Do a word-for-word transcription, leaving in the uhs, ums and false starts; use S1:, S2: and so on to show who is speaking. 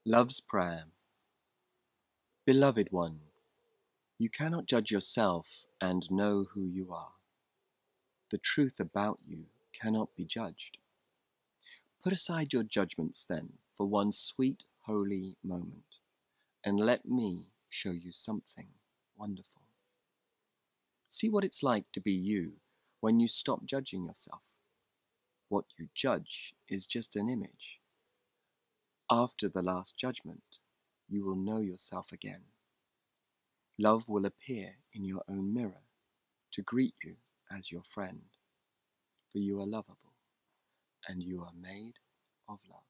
S1: Love's Prayer. Beloved one, you cannot judge yourself and know who you are. The truth about you cannot be judged. Put aside your judgments then for one sweet, holy moment, and let me show you something wonderful. See what it's like to be you when you stop judging yourself. What you judge is just an image. After the last judgment, you will know yourself again. Love will appear in your own mirror to greet you as your friend, for you are lovable and you are made of love.